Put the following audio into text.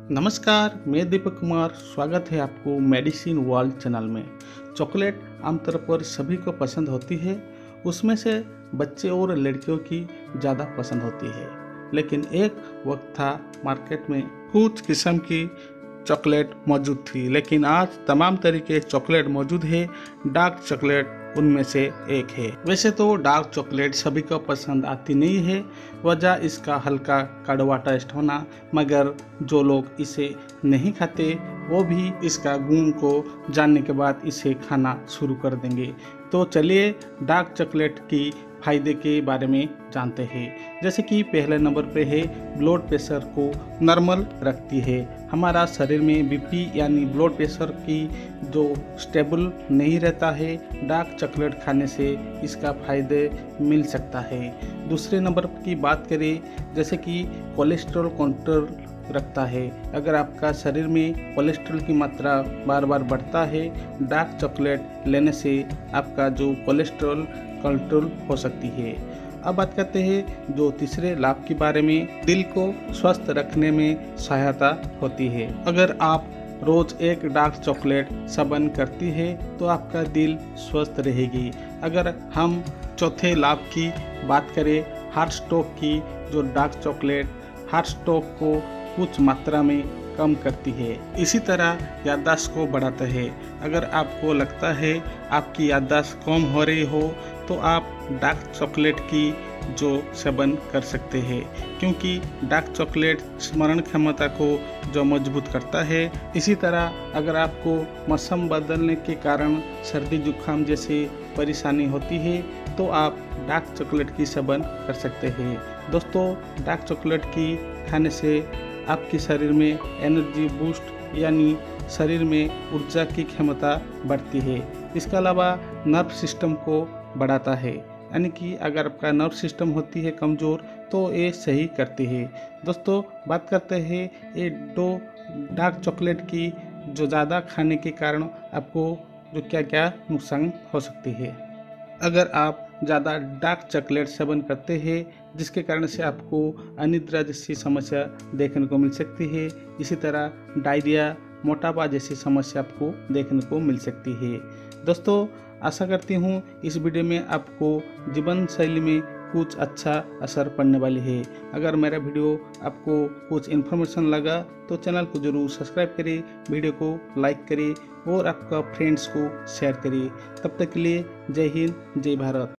नमस्कार, मैं दीपक कुमार। स्वागत है आपको मेडिसिन वर्ल्ड चैनल में। चॉकलेट आमतौर पर सभी को पसंद होती है, उसमें से बच्चे और लड़कियों की ज़्यादा पसंद होती है। लेकिन एक वक्त था मार्केट में कुछ किस्म की चॉकलेट मौजूद थी, लेकिन आज तमाम तरीके चॉकलेट मौजूद है। डार्क चॉकलेट उनमें से एक है। वैसे तो डार्क चॉकलेट सभी को पसंद आती नहीं है, वजह इसका हल्का कड़वा टेस्ट होना, मगर जो लोग इसे नहीं खाते वो भी इसका गुण को जानने के बाद इसे खाना शुरू कर देंगे। तो चलिए डार्क चॉकलेट की फायदे के बारे में जानते हैं। जैसे कि पहले नंबर पे है ब्लड प्रेशर को नॉर्मल रखती है। हमारा शरीर में बीपी यानी ब्लड प्रेशर की जो स्टेबल नहीं रहता है, डार्क चॉकलेट खाने से इसका फायदे मिल सकता है। दूसरे नंबर की बात करें, जैसे कि कोलेस्ट्रॉल कंट्रोल रखता है। अगर आपका शरीर में कोलेस्ट्रॉल की मात्रा बार बार बढ़ता है, डार्क चॉकलेट लेने से आपका जो कोलेस्ट्रॉल कंट्रोल हो सकती है। अब बात करते हैं जो तीसरे लाभ के बारे में। दिल को स्वस्थ रखने में सहायता होती है। अगर आप रोज एक डार्क चॉकलेट सेवन करती है तो आपका दिल स्वस्थ रहेगी। अगर हम चौथे लाभ की बात करें, हार्ट स्ट्रोक की, जो डार्क चॉकलेट हार्ट स्ट्रोक को कुछ मात्रा में कम करती है। इसी तरह याददाश्त को बढ़ाता है। अगर आपको लगता है आपकी याददाश्त कम हो रही हो तो आप डार्क चॉकलेट की जो सेवन कर सकते हैं, क्योंकि डार्क चॉकलेट स्मरण क्षमता को जो मजबूत करता है। इसी तरह अगर आपको मौसम बदलने के कारण सर्दी जुकाम जैसे परेशानी होती है तो आप डार्क चॉकलेट की सेवन कर सकते हैं। दोस्तों, डार्क चॉकलेट की खाने से आपके शरीर में एनर्जी बूस्ट यानी शरीर में ऊर्जा की क्षमता बढ़ती है। इसके अलावा नर्व सिस्टम को बढ़ाता है, यानी कि अगर आपका नर्व सिस्टम होती है कमज़ोर तो ये सही करती है। दोस्तों, बात करते हैं ये दो डार्क चॉकलेट की जो ज़्यादा खाने के कारण आपको जो क्या क्या नुकसान हो सकती है। अगर आप ज़्यादा डार्क चॉकलेट सेवन करते हैं जिसके कारण से आपको अनिद्रा जैसी समस्या देखने को मिल सकती है। इसी तरह डायरिया, मोटापा जैसी समस्या आपको देखने को मिल सकती है। दोस्तों, आशा करती हूँ इस वीडियो में आपको जीवन शैली में कुछ अच्छा असर पड़ने वाली है। अगर मेरा वीडियो आपको कुछ इन्फॉर्मेशन लगा तो चैनल को जरूर सब्सक्राइब करें, वीडियो को लाइक करें और आपका फ्रेंड्स को शेयर करें। तब तक के लिए जय हिंद, जय भारत।